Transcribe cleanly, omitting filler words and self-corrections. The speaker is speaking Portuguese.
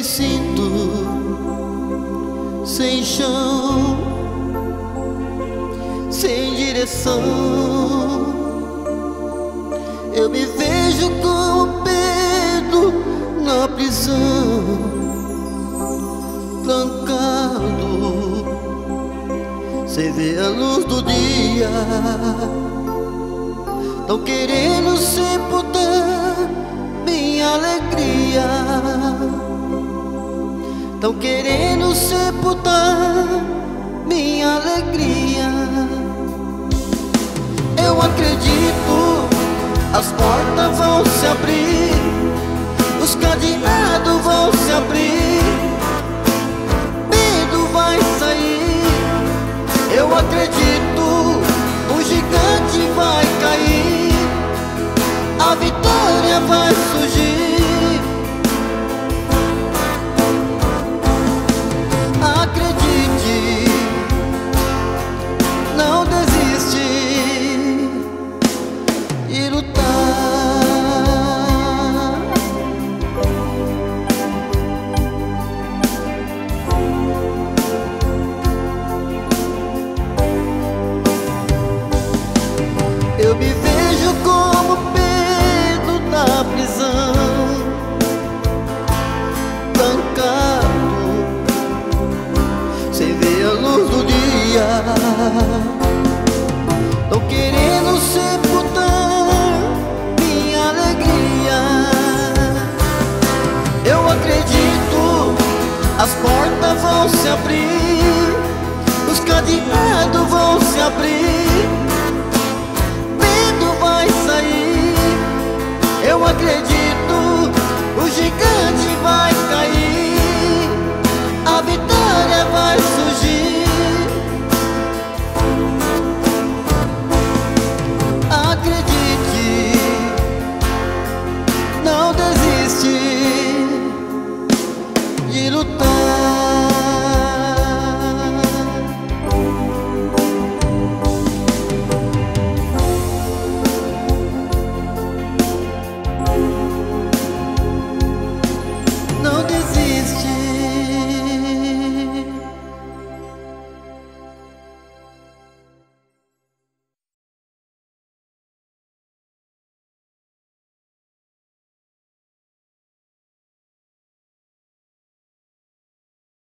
me sinto sem chão, sem direção. Eu me vejo como Pedro na prisão, trancado, sem ver a luz do dia. Tão querendo sepultar minha alegria, tão querendo sepultar minha alegria. Eu acredito, as portas vão se abrir, os cadeados vão se abrir, medo vai sair. Eu acredito, o gigante vai cair, a vitória vai surgir. Acredite, não desiste e lutar. Eu me vejo como Pedro na prisão, trancado, sem ver a luz do dia. Tô querendo sepultar minha alegria. Eu acredito, as portas vão se abrir, os cadeados vão se abrir, vai sair. Eu acredito.